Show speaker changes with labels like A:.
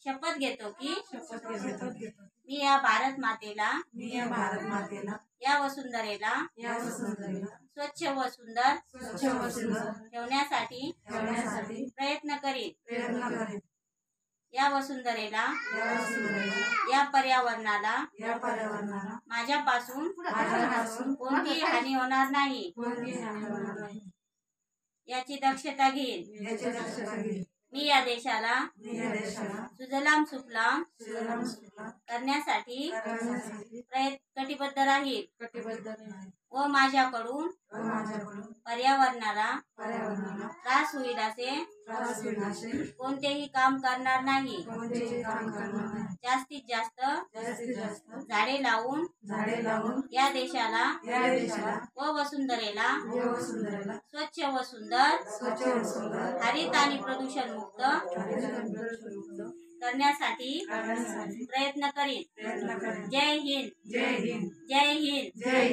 A: शपथ घेतो की
B: शपथ घेतो
A: मी या भारत मातेला या वसुंधरेला स्वच्छ व सुंदर ठेवण्यासाठी प्रयत्न करीन। या वसुंधरेला या पर्यावरणाला माझ्यापासून कोणतीही हानी होणार नाही याची दक्षता घेईन। मी या देशाला सुजलाम सुफलाम करण्यासाठी कटिबद्ध राहील व माझ्याकडून पर्यावरणाला त्रास होईल असे कोणतेही काम करणार नाही। जास्तीत जास्त झाडे लावून या देशाला व वसुंधरेला स्वच्छ व सुंदर हरित आणि प्रदूषण मुक्त करण्यासाठी प्रयत्न करीन। जय हिंद, जय हिंद, जय हिंद।